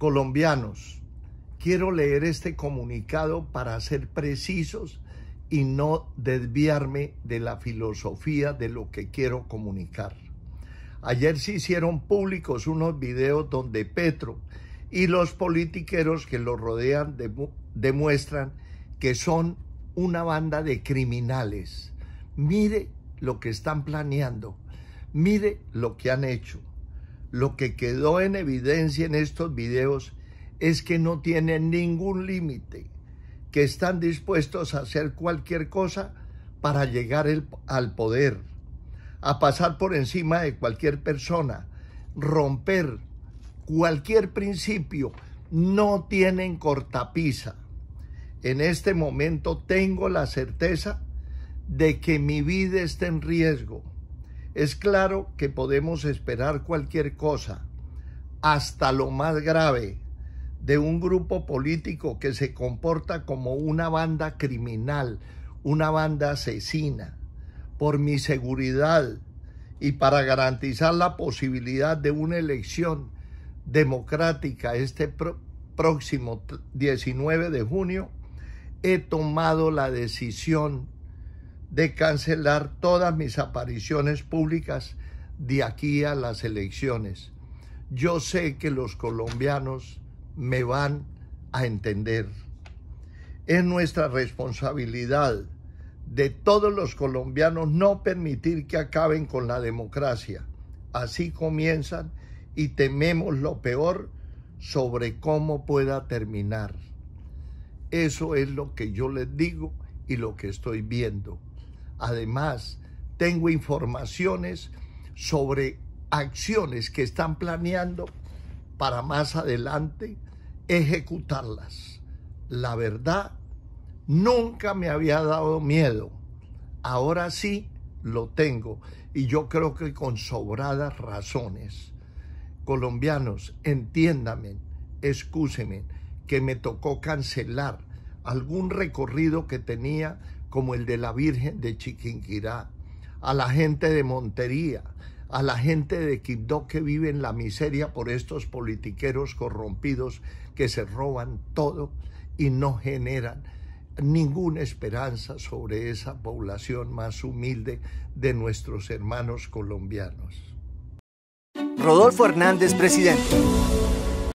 Colombianos, quiero leer este comunicado para ser precisos y no desviarme de la filosofía de lo que quiero comunicar. Ayer se hicieron públicos unos videos donde Petro y los politiqueros que lo rodean demuestran que son una banda de criminales. Mire lo que están planeando, mire lo que han hecho. Lo que quedó en evidencia en estos videos es que no tienen ningún límite, que están dispuestos a hacer cualquier cosa para llegar al poder, a pasar por encima de cualquier persona, romper cualquier principio. No tienen cortapisa. En este momento tengo la certeza de que mi vida está en riesgo. Es claro que podemos esperar cualquier cosa, hasta lo más grave, de un grupo político que se comporta como una banda criminal, una banda asesina. Por mi seguridad y para garantizar la posibilidad de una elección democrática este próximo 19 de junio, he tomado la decisión de cancelar todas mis apariciones públicas de aquí a las elecciones. Yo sé que los colombianos me van a entender. Es nuestra responsabilidad de todos los colombianos no permitir que acaben con la democracia. Así comienzan y tememos lo peor sobre cómo pueda terminar. Eso es lo que yo les digo y lo que estoy viendo. Además, tengo informaciones sobre acciones que están planeando para más adelante ejecutarlas. La verdad, nunca me había dado miedo. Ahora sí lo tengo y yo creo que con sobradas razones. Colombianos, entiéndanme, excúsenme, que me tocó cancelar algún recorrido que tenía, como el de la Virgen de Chiquinquirá, a la gente de Montería, a la gente de Quibdó que vive en la miseria por estos politiqueros corrompidos que se roban todo y no generan ninguna esperanza sobre esa población más humilde de nuestros hermanos colombianos. Rodolfo Hernández, presidente.